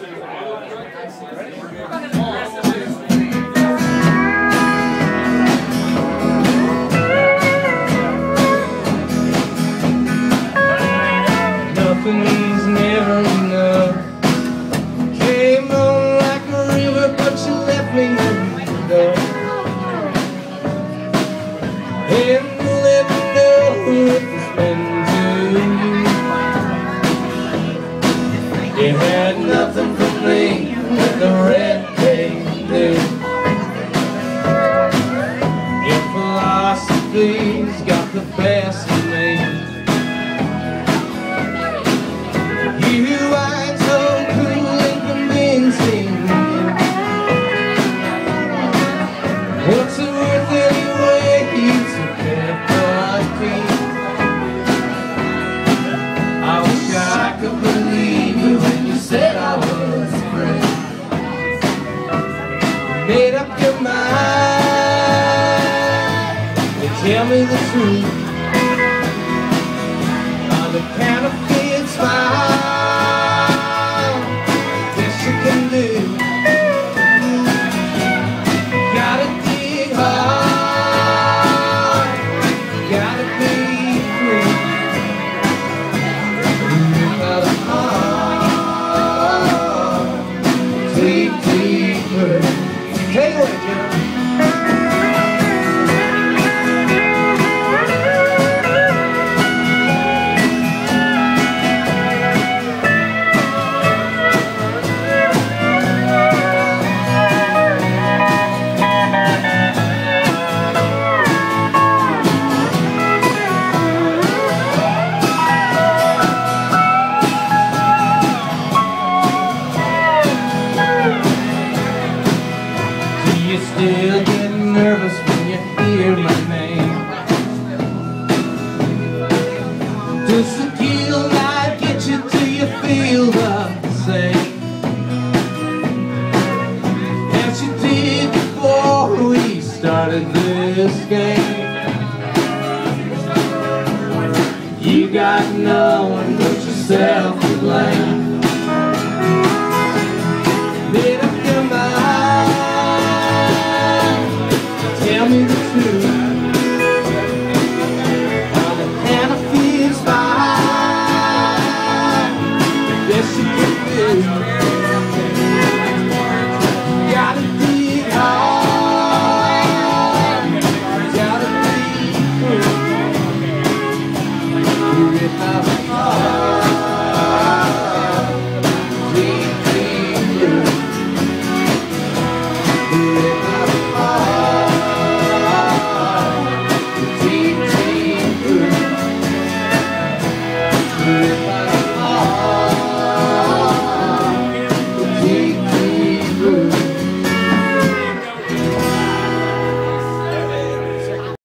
Nothing's never enough. Came on like a river, but you left me enough. And let me know if it's been to you. You had nothing for me that the red tape did. Your philosophy's got the best of me. You ain't so cool and convincing. What's it worth anyway? You took care of my feet. I wish I could believe you when you said I was free. Made up your mind and tell me the truth. On the counterfeit smile can do. Gotta dig hard, gotta be free. Without a heart, deep, deeper. Take away, Jim. You still get nervous when you hear my name. Does the guilt not get you till you feel the same as you did before we started this game? You got no one but yourself to blame. Made up your mind, tell me the truth. On the counterfeit spine, best you can do.